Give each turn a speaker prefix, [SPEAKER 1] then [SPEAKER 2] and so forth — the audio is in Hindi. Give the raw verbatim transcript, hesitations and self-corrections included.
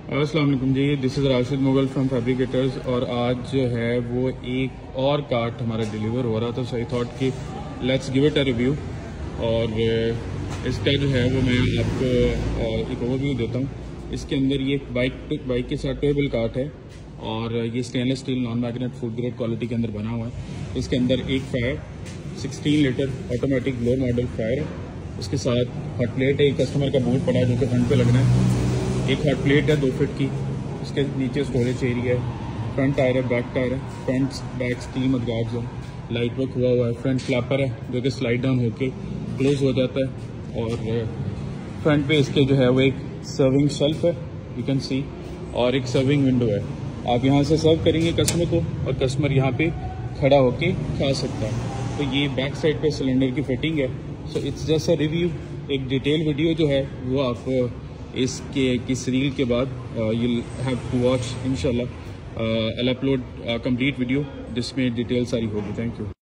[SPEAKER 1] अस्सलाम वालेकुम जी, this is Rashid Mughal from fabricators. और आज जो है वो एक और कार्ट हमारा डिलीवर हो रहा था, सो आई थॉट कि let's give it a review. और इसका जो है वो मैं आपको एक ओवरव्यू देता हूँ। इसके अंदर ये बाइक बाइक के साथ टेबल कार्ट है और ये stainless steel non magnet food grade quality के अंदर बना हुआ है। इसके अंदर एक fire sixteen litre automatic glow model fire है। उसके साथ हॉट प्लेट है, एक कस्टमर का बोर्ड पड़ा है जो कि फ्रंट पे लगना है। एक हॉट प्लेट है दो फीट की, उसके नीचे स्टोरेज एरिया है। फ्रंट टायर है, बैक टायर है, फ्रंट बैक स्टील मडगार्ड्स है, लाइट वर्क हुआ हुआ है। फ्रंट फ्लैपर है जो कि स्लाइड डाउन होके क्लोज हो जाता है। और फ्रंट पे इसके जो है वो एक सर्विंग शेल्फ है, यू कैन सी, और एक सर्विंग विंडो है। आप यहाँ से सर्व करेंगे कस्टमर को और कस्टमर यहाँ पे खड़ा होके खा सकता है। तो ये बैक साइड पे सिलेंडर की फिटिंग है। So it's just a review. एक डिटेल वीडियो जो है वो आप इसके किस रील के बाद यू हैव टू वॉच इंशाल्लाह। I will upload complete video जिसमें डिटेल सारी होगी। Thank you.